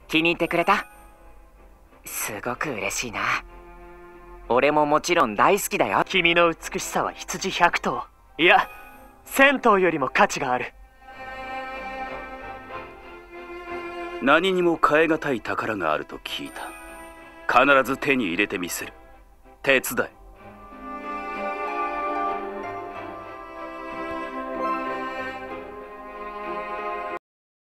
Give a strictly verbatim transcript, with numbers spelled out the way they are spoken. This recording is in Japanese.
気に入ってくれた？すごく嬉しいな。俺ももちろん大好きだよ。 君の美しさは羊ひゃく頭、いやせん頭よりも価値がある。 何にも代え難い宝があると聞いた。必ず手に入れてみせる。手伝え。